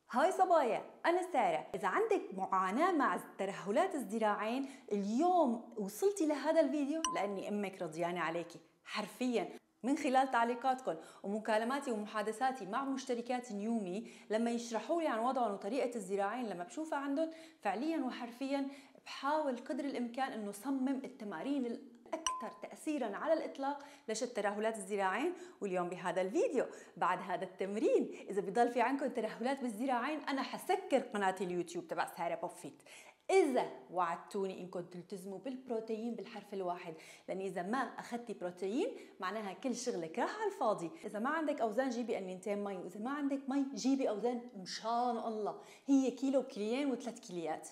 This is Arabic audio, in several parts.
هاي صبايا، أنا سارة. إذا عندك معاناة مع ترهلات الذراعين اليوم وصلتي لهذا الفيديو لأني أمك رضيانة عليكي حرفياً. من خلال تعليقاتكم ومكالماتي ومحادثاتي مع مشتركات نيومي لما يشرحوا لي عن وضعهم وطريقة الذراعين لما بشوفها عندهم فعلياً وحرفياً بحاول قدر الإمكان إنه صمم التمارين الأكثر تأثيراً على الإطلاق لشد ترهلات الذراعين. واليوم بهذا الفيديو بعد هذا التمرين إذا بضل في عندكم ترهلات بالذراعين أنا حسكر قناة اليوتيوب تبع سارة بوفيت إذا وعدتوني إنكم تلتزموا بالبروتين بالحرف الواحد، لأن إذا ما أخذتي بروتين معناها كل شغلك راح على الفاضي. إذا ما عندك أوزان جيبي قنينتين مي، وإذا ما عندك مي جيبي أوزان مشان الله، هي كيلو وكيلين وثلاث كيليات.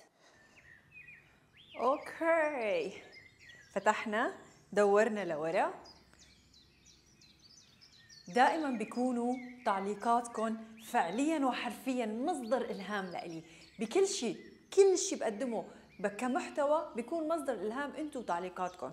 أوكي، فتحنا دورنا لورا. دائما بيكونوا تعليقاتكم فعليا وحرفيا مصدر إلهام لإلي بكل شيء، كل شيء بقدمه كمحتوى بيكون مصدر إلهام انتو وتعليقاتكم.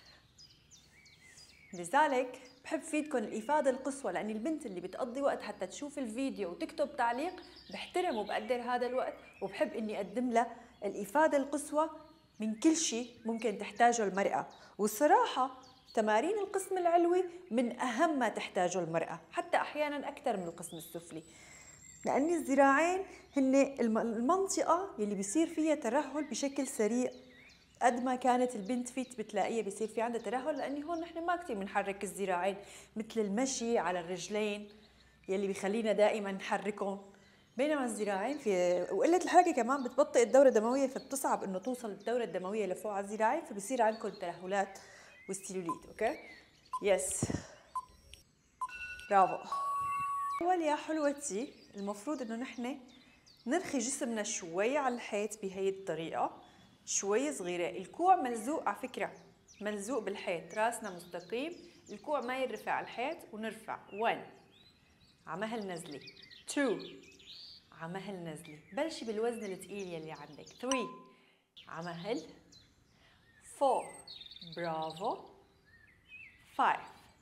لذلك بحب فيدكم الإفادة القصوى، لأن البنت اللي بتقضي وقت حتى تشوف الفيديو وتكتب تعليق بحترم وبقدر هذا الوقت، وبحب إني أقدم لها الإفادة القصوى من كل شيء ممكن تحتاجه المرأة. والصراحة تمارين القسم العلوي من أهم ما تحتاجه المرأة، حتى أحياناً أكثر من القسم السفلي، لأن الذراعين هن المنطقة اللي بيصير فيها ترهل بشكل سريع. قد ما كانت البنت فيت بتلاقيها بيصير في عندها ترهل، لأن هون نحن ما كتير بنحرك الذراعين مثل المشي على الرجلين يلي بيخلينا دائما نحركهم، بينما الذراعين في وقلة الحركة كمان بتبطئ الدورة الدموية، فبتصعب إنه توصل الدورة الدموية لفوق على الذراعين، فبصير عندكم ترهلات والسيلوليت. أوكي يس برافو. أول يا حلوتي المفروض إنه نحن نرخي جسمنا شوي على الحيط بهي الطريقة، شوي صغيرة. الكوع ملزوق على فكرة، ملزوق بالحيط، راسنا مستقيم، الكوع ما يرفع على الحيط، ونرفع 1 عمهل نزلي، 2 عمهل نزلي، بلشي بالوزن الثقيل يلي عندك، 3 عمهل، 4 برافو، 5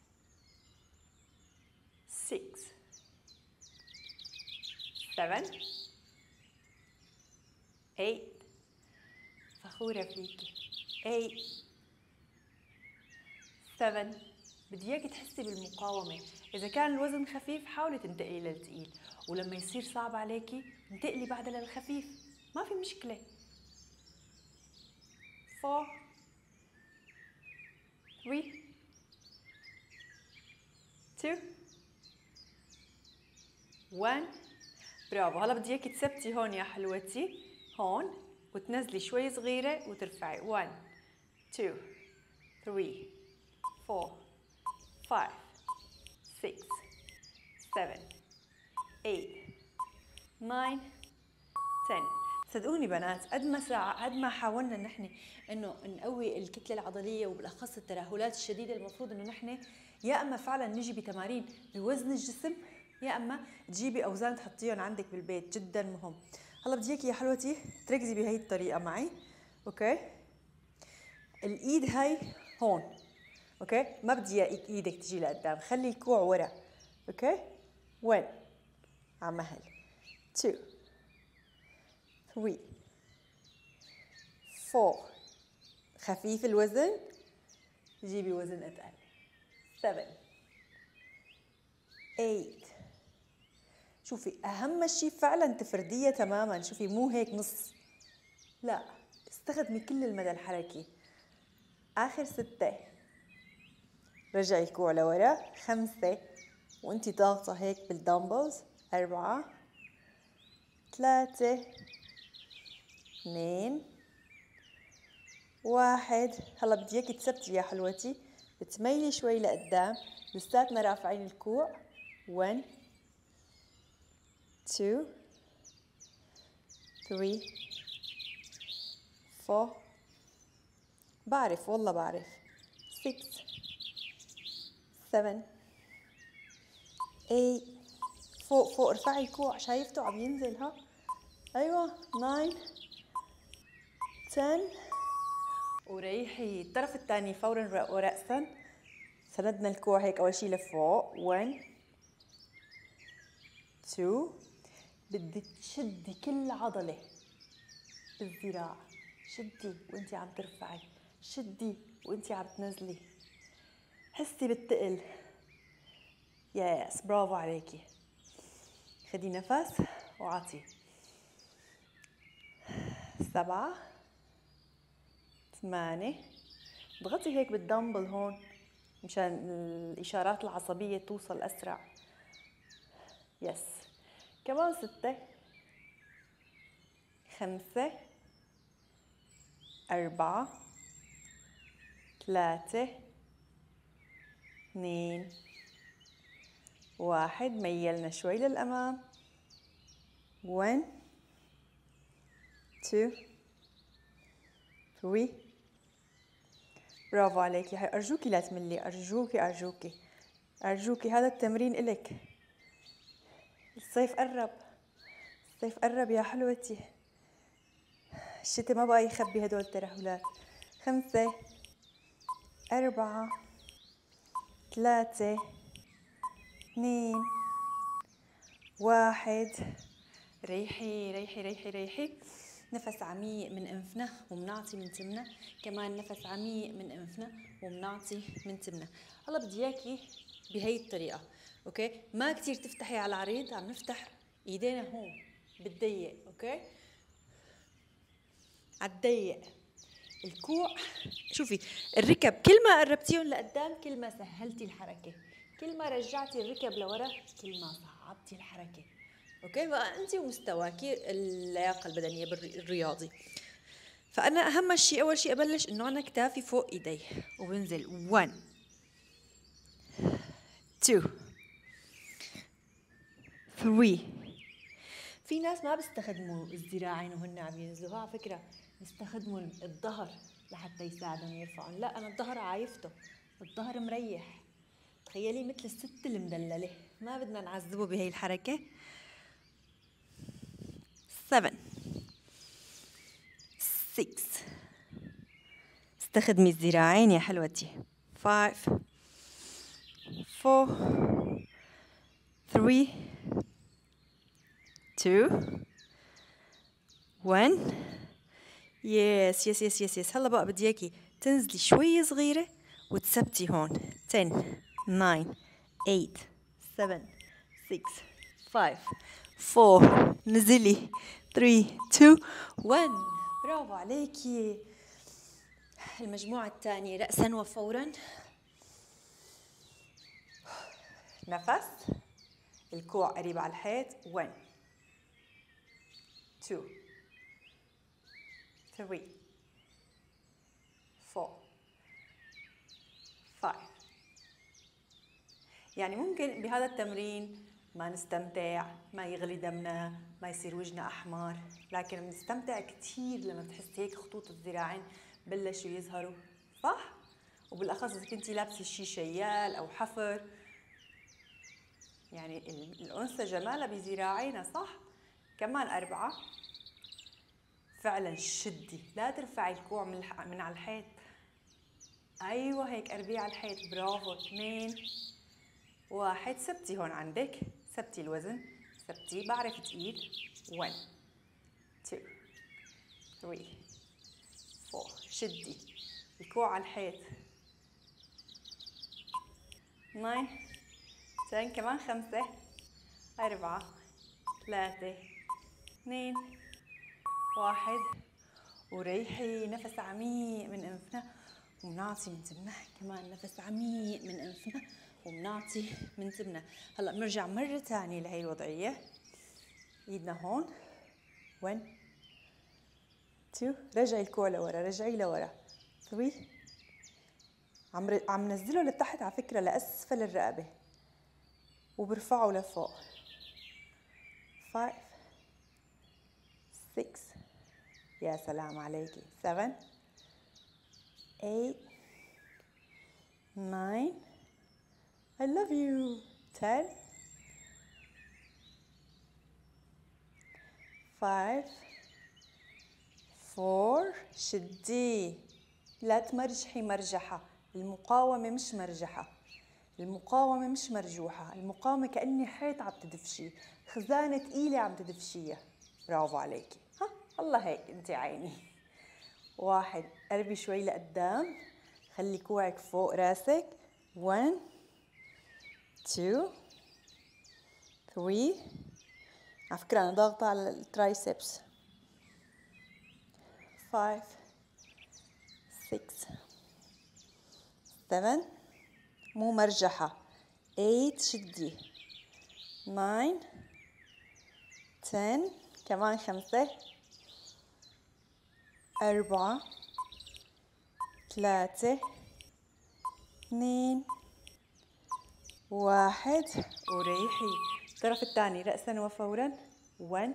6 7 8 فخورة فيكي، 8 7 بدي اياكي تحسي بالمقاومة. إذا كان الوزن خفيف حاولي تنتقلي للثقيل، ولما يصير صعب عليكي انتقلي بعدها للخفيف، ما في مشكلة. 4 3 2 1 برافو. هلا بدي اياكي تثبتي هون يا حلوتي، هون، وتنزلي شوي صغيرة وترفعي 1 2 3 4 5 6 7 8 9 10. صدقوني بنات، قد ما حاولنا نحن انه نقوي الكتله العضليه وبالاخص الترهلات الشديده، المفروض انه نحن يا اما فعلا نجي بتمارين بوزن الجسم، يا اما تجيبي اوزان تحطيهم عندك بالبيت، جدا مهم. هلا بدي اياكي يا حلوتي تركزي بهي الطريقه معي. اوكي، الايد هاي هون، اوكي، ما بدي ايدك تجي لقدام، خلي الكوع ورا. اوكي 1 عمهل، 2 3 4 خفيف الوزن، جيبي وزن اتقل، 7 8 شوفي اهم شيء فعلا تفرديها تماما، شوفي مو هيك نص، لا استخدمي كل المدى الحركي. اخر 6 رجعي الكوع لورا، 5 وانتي ضاغطه هيك بالدمبلز، 4 3 2 1. هلا بدي اياكي تثبتي يا حلوتي، بتميلي شوي لقدام، لساتنا رافعين الكوع، 1 2 3 4 بعرف والله بعرف، 6 7 8 فوق فوق ارفعي الكوع، شايفته عم ينزل، ها ايوه، 9 10 وريحي الطرف الثاني فورا ورأسا. سندنا الكوع هيك اول شي لفوق، 1 2 بدك تشدي كل عضلة بالذراع، شدي وانتي عم ترفعي، شدي وانتي عم تنزلي، حسي بالتقل. يس، برافو عليكي. خدي نفس وعطي. 7 8. اضغطي هيك بالدمبل هون مشان الإشارات العصبية توصل أسرع. يس، كمان 6 5 4 3 2 1. ميلنا شوي للأمام. 1 2 3. برافو عليكي. هاي أرجوكي لا تملي، أرجوكي أرجوكي أرجوكي، هذا التمرين إلك. الصيف قرب، الصيف قرب يا حلوتي. الشتاء ما بقى يخبي هدول الترهلات. 5 4 3 2 1. ريحي ريحي ريحي ريحي. نفس عميق من انفنا ومنعطي من تمنا. كمان نفس عميق من انفنا ومنعطي من تمنا. هلا بدي اياكي بهي الطريقه، اوكي؟ ما كثير تفتحي على العريض، عم نفتح ايدينا هون بالضيق، اوكي؟ على الضيق. الكوع، شوفي الركب كل ما قربتيهم لقدام كل ما سهلتي الحركه، كل ما رجعتي الركب لورا كل ما صعبتي الحركه، اوكي؟ بقى انت ومستواكي اللياقه البدنيه الرياضي. فانا اهم شيء اول شيء ابلش انه انا كتافي فوق ايدي وبنزل. 1 2 3. في ناس ما بيستخدموا الذراعين وهن عم ينزلوا، على فكره بيستخدموا الظهر لحتى يساعدهم يرفعون. لا، انا الظهر عايفته، الظهر مريح. تخيلي مثل الست المدلله، ما بدنا نعذبه بهي الحركه. 7 6. استخدمي الذراعين يا حلوتي. 5 4 3 2 1. يس يس يس يس يس. هلا بقى بدي اياكي تنزلي شوي صغيرة وتثبتي هون. 10 9 8 7 6 5 4. نزلي. 3 2 1. برافو عليكي. المجموعة الثانية رأسا وفورا. نفس، الكوع قريب على الحيط. 1 2 3 4 5. يعني ممكن بهذا التمرين ما نستمتع، ما يغلي دمنا، ما يصير وجهنا أحمر، لكن بنستمتع كثير لما بتحسي هيك خطوط الذراعين بلشوا يظهروا، صح؟ وبالأخص إذا كنتي لابسة شي شيال أو حفر، يعني الأنثى جمالها بذراعينها، صح؟ كمان 4. فعلا شدي، لا ترفعي الكوع من على الحيط. أيوة هيك قربيه على الحيط. برافو. 2 1. ثبتي هون عندك، ثبتي الوزن، ثبتي، بعرف تقيل. 1 2 3 4. شدي الكوع على الحيط. 9 10. كمان 5 4 3 2 1. وريحي نفس عميق من انفنا ومنعطي من تمنا. كمان نفس عميق من انفنا ومنعطي من تمنا. هلا بنرجع مره ثانيه لهي الوضعيه. ايدنا هون. 1 2. رجعي الكوع لورا، رجعي لورا. 3. عم نزله لتحت على فكره، لاسفل الرقبه، وبرفعه لفوق. 5 6. يا سلام عليكي. 7 8 9. I love you. 10 5 4. شدي، لا تمرجحي مرجحة، المقاومة مش مرجحة. المقاومة مش مرجوحة، المقاومة كأني حيط عم تدفشي، خزانة تقيلة عم تدفشيها. برافو عليكي. ها الله هيك انت عيني. 1 قربي شوي لقدام، خلي كوعك فوق راسك. 1 2 3. على فكرة أنا ضاغطة على الترايسبس. 5 6 7. مو مرجحة. 8 شدي. 9 10. كمان 5 4 3 2 1. وريحي. الطرف الثاني رأسا وفورا. 1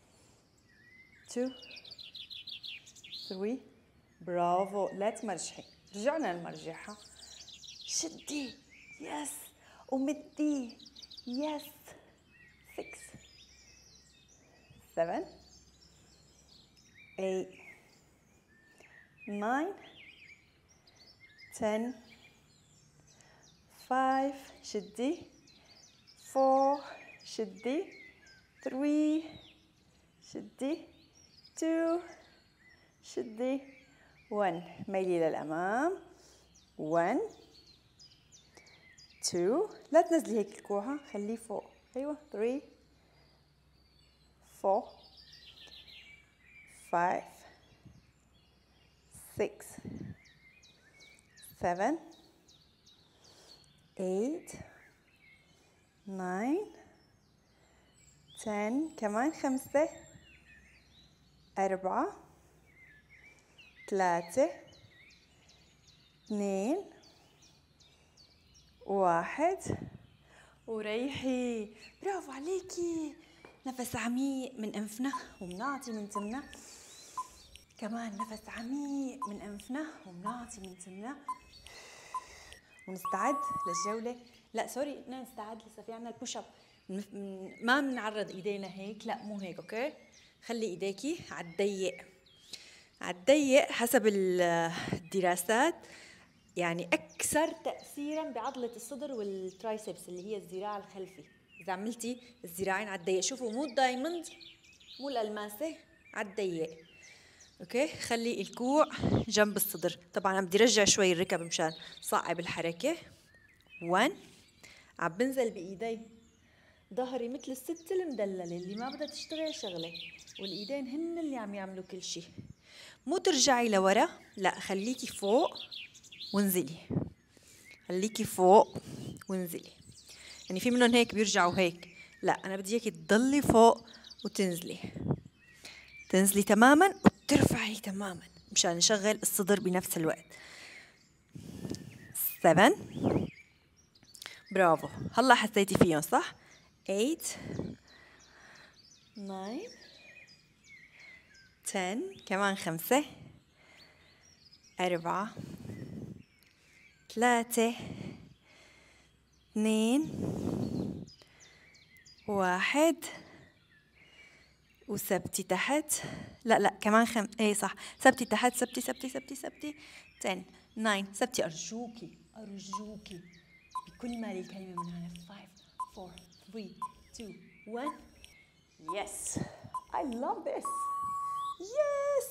2 3. برافو. لا تمرجحي. رجعنا المرجحة. شدي. يس. ومدي. يس. 6 7 8 9 10 5. شدي. 4 شدي. 3 شدي. 2 شدي. 1. ميلي للأمام. 1 2. لا تنزلي هيك الكوعة، خليه فوق. أيوة. 3 4 5 6 7 8 9 10. كمان 5 4 3 2 1. وريحي. برافو عليكي. نفس عميق من أنفنا وبنعطي من تمنا. كمان نفس عميق من أنفنا وبنعطي من تمنا. ونستعد للجولة. لا سوري، نستعد لسه في عنا البوش اب. ما بنعرض ايدينا هيك، لا مو هيك. اوكي، خلي ايديكي على الضيق. على الضيق حسب الدراسات يعني اكثر تاثيرا بعضله الصدر والترايسبس اللي هي الذراع الخلفي. اذا عملتي الذراعين على الضيق، شوفوا مو الدايموند مو الالماسه، على الضيق. اوكي، خلي الكوع جنب الصدر. طبعا انا بدي رجع شوي الركب مشان صعب الحركه. 1. عم بنزل بايدي ظهري مثل الست المدلله اللي ما بدها تشتغل شغله، والايدين هن اللي عم يعملوا كل شيء. مو ترجعي لورا، لا خليكي فوق وانزلي. خليكي فوق وانزلي. يعني في منهم هيك بيرجعوا هيك، لا انا بدي اياكي تضلي فوق وتنزلي. تنزلي تماما وترفعي تماما مشان نشغل الصدر بنفس الوقت. 7. برافو. هلا حسيتي فيهم صح؟ 8 9 10. كمان 5 4 3 2 1. وثبتي تحت. لا كمان ايه صح، ثبتي تحت. ثبتي 10 9. ثبتي ارجوكي بكل ما لي كلمه من هنا. 5 4 3 2 1. يس I love this. يس.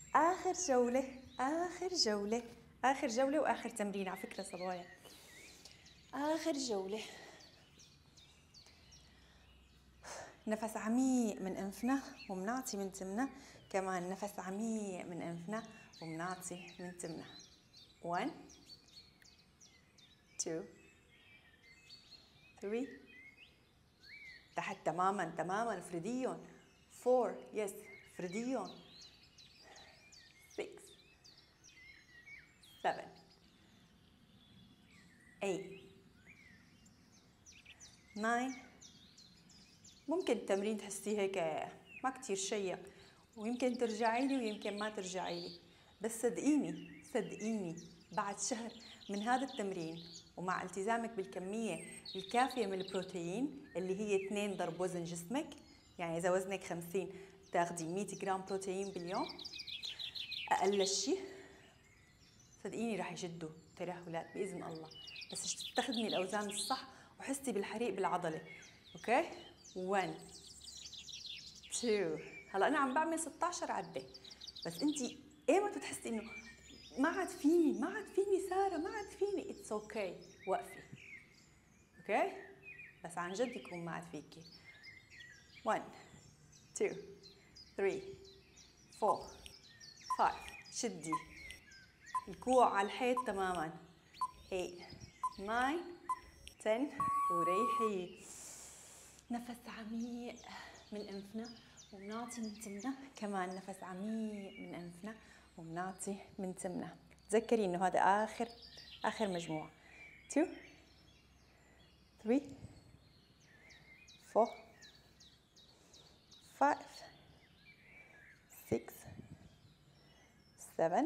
آخر جولة وآخر تمرين على فكرة صبايا. آخر جولة. نفس عميق من أنفنا ومنعطي من تمنا. كمان نفس عميق من أنفنا ومنعطي من تمنا. 1 2 3. تحت تماما افرديهم. 4. يس افرديهم. 6 7 8 9. ممكن التمرين تحسيه هيك ما كتير شيق، ويمكن ترجعي لي ويمكن ما ترجعي لي، بس صدقيني بعد شهر من هذا التمرين ومع التزامك بالكمية الكافية من البروتين اللي هي 2 ضرب وزن جسمك، يعني إذا وزنك 50 تاخدي 100 جرام بروتين باليوم أقل شيء، صدقيني رح يجدوا ترهلات بإذن الله. بس تستخدمي الأوزان الصح وحسي بالحريق بالعضلة. اوكي 1 2. هلا أنا عم بعمل 16 عدة، بس أنتِ ايمت بتحسي إنه ما عاد فيني سارة، ما عاد فيني، اتس اوكي، وقفي. اوكي؟ بس عن جد يكون ما عاد فيكي. 1 2 3 4 5. شدي الكوع على الحيط تماما. 8 9 10 وريحي. نفس عميق من انفنا وبنعطي من تمنا، كمان نفس عميق من انفنا وبنعطي من تمنا. تذكري انه هذا اخر مجموعة. 2 3 4 5 6 7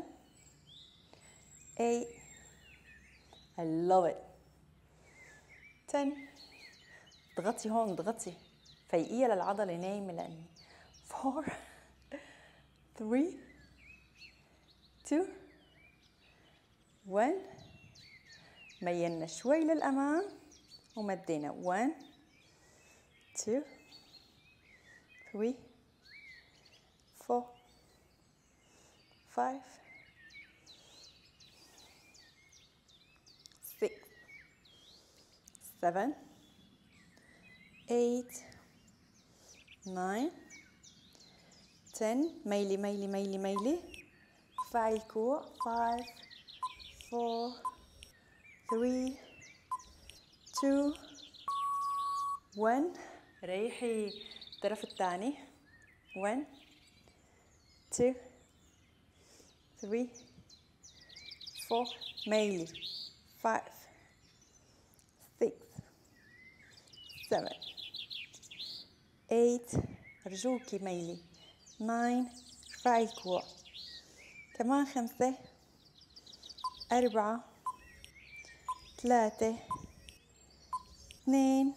8. I love it. 10. اضغطي هون، اضغطي، فيقيها للعضلة نايمة لأني. 4 3 2 1. ميلنا شوي للأمام ومدينا. 1 2 3 4 5 6 7 8 9 10. ميلي ميلي ميلي ميلي. ارفعي الكوع. 5 4 3 2 1. ريحي الطرف الثاني. 1 2 3 4. ميلي. 5 6 7 8. أرجوكي ميلي. 9. ارفعي الكوع. كمان 5 4 3 2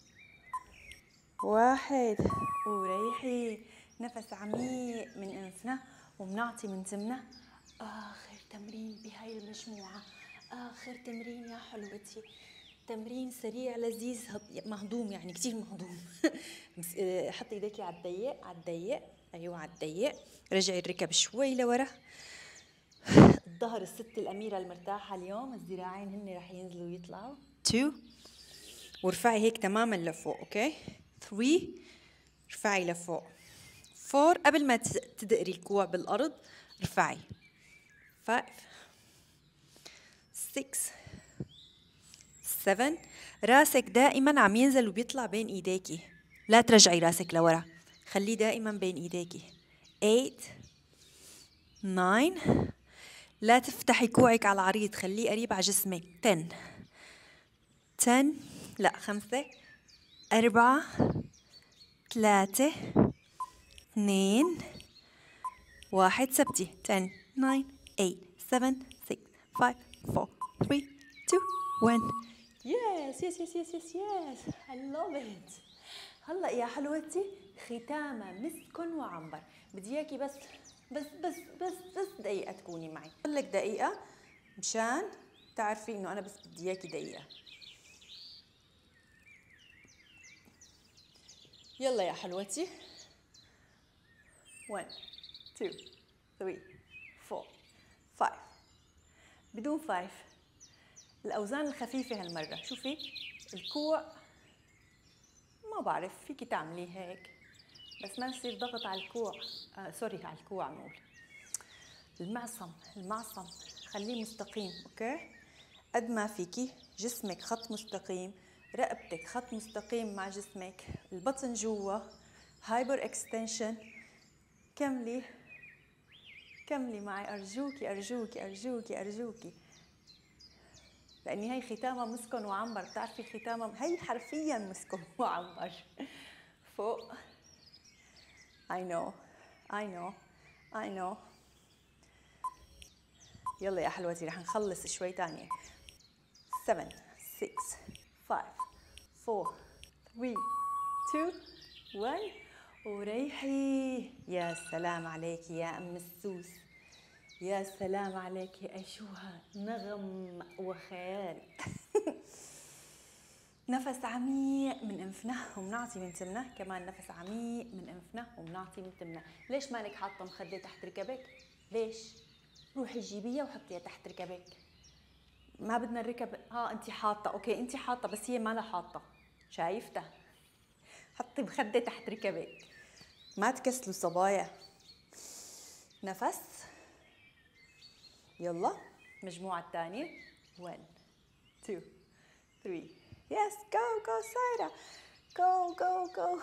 1. وريحي. نفس عميق من انفنا وبنعطي من تمنا. آخر تمرين بهاي المجموعة، آخر تمرين يا حلوتي. تمرين سريع لذيذ مهضوم، يعني كتير مهضوم. حطي ايديكي على الضيق، على الضيق، ايوه على الضيق. رجعي الركب شوي لورا. الظهر الست الأميرة المرتاحة اليوم، الذراعين هن رح ينزلوا ويطلعوا. 2. وارفعي هيك تماما لفوق. اوكي 3. ارفعي لفوق. 4. قبل ما تدقري الكوع بالأرض ارفعي. 5 6 7. راسك دائما عم ينزل وبيطلع بين ايديكي، لا ترجعي راسك لورا، خليه دائما بين ايديكي. 8 9. لا تفتحي كوعك على العريض، خليه قريب على جسمك. 10 لا 5 4 3 2 1. ثبتي. 10 9 8 7 6 5 4 3 2 1. يس يس يس يس يس يس. I love it. هلا يا حلوتي ختامة مسك وعنبر. بدي اياكي بس دقيقة تكوني معي. بقول لك دقيقة مشان تعرفي انه انا بس بدي اياكي دقيقة. يلا يا حلوتي. 1 2 3 4 5. بدون 5. الأوزان الخفيفة هالمرة. شوفي الكوع، ما بعرف فيكي تعملي هيك بس ما يصير ضغط على الكوع. سوري على الكوع نقول. المعصم خليه مستقيم. اوكي قد ما فيكي. جسمك خط مستقيم، رقبتك خط مستقيم مع جسمك، البطن جوا، هايبر اكستنشن. كملي معي أرجوكي أرجوكي أرجوكي أرجوكي، لأني هي ختامة مسكن وعنبر. بتعرفي ختامة هي حرفياً مسكن وعنبر. فوق. I know. يلا يا حلوتي رح نخلص شوي تانية. 7 6 5 4 3 2 1. وريحي. يا سلام عليك يا أم السوس، يا سلام عليك، أشوها نغم وخيال. نفس عميق من انفنا وبنعطي من تمنا، كمان نفس عميق من انفنا وبنعطي من تمنا. ليش مالك حاطه مخده تحت ركبك؟ ليش؟ روحي جيبيها وحطيها تحت ركبك. ما بدنا الركب. انت حاطه، اوكي انت حاطه بس هي ما لها حاطه. شايفتها؟ حطي مخده تحت ركبك، ما تكسلوا صبايا. نفس. يلا المجموعه الثانيه. 1 2 3. يس جو جو سايرة، جو جو جو.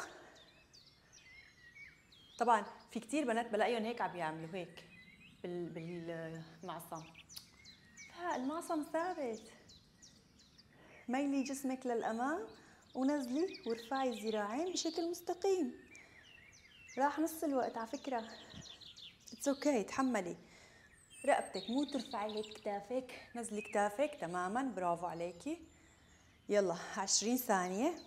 طبعا في كتير بنات بلاقيهم هيك عم يعملوا هيك بالمعصم. لا، المعصم ثابت. ميلي جسمك للأمام ونزلي وارفعي الذراعين بشكل مستقيم. راح نص الوقت على فكرة. اتس اوكي، تحملي. رقبتك مو ترفعي هيك كتافك، نزلي كتافك تماما. برافو عليكي. يلا 20 ثانية.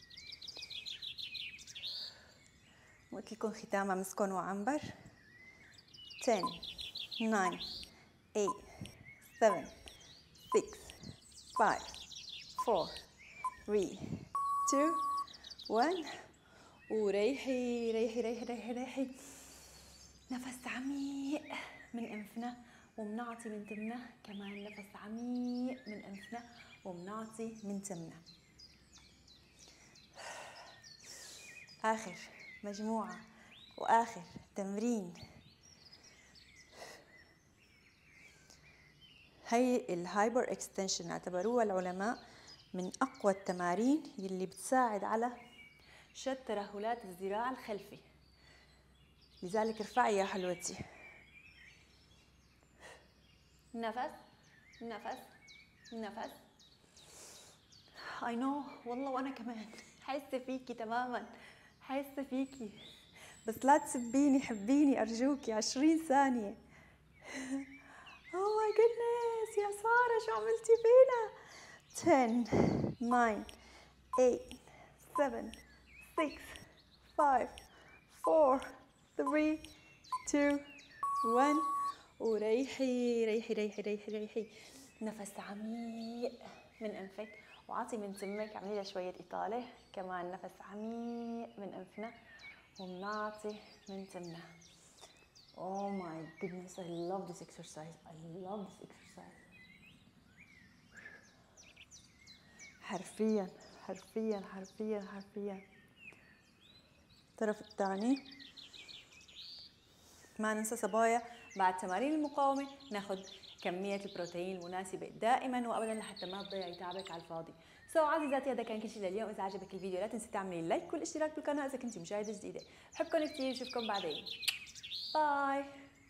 قلت لكم ختامها مسكن وعنبر. 10 9 8 7 6 5 4 3 2 1. وريحي ريحي ريحي ريحي ريحي. نفس عميق من انفنا وبنعطي من تمنا، كمان نفس عميق من انفنا وبنعطي من تمنا. آخر مجموعة وآخر تمرين. هي الهايبر اكستنشن اعتبروها العلماء من أقوى التمارين يلي بتساعد على شد ترهلات الذراع الخلفي. لذلك ارفعي يا حلوتي. نفس نفس نفس. I know والله، وأنا كمان حاسة فيكي تماما، حاسة فيكي. بس لا تسبيني، حبيني أرجوكي. 20 ثانية. Oh my goodness يا سارة، شو عملتي فينا؟ 10 9 8 7 6 5 4 3 2 1. وريحي ريحي ريحي ريحي ريحي. نفس عميق من انفك وعطي من تمك. اعملي لها شوية إطالة. كمان نفس عميق من انفنا وبنعطي من تمنا. Oh my goodness, I love this exercise. I love this exercise. حرفيا حرفيا حرفيا حرفيا. الطرف الثاني. ما ننسى صبايا بعد تمارين المقاومة ناخذ كمية البروتين المناسبة دائما وابدا لحتى ما تضيعي تعبك على الفاضي. عزيزاتي، هذا كان كل شيء لليوم. اذا عجبك الفيديو لا تنسي تعملي لايك والاشتراك بالقناة اذا كنتي مشاهدة جديدة. بحبكم كثير، اشوفكم بعدين. باي.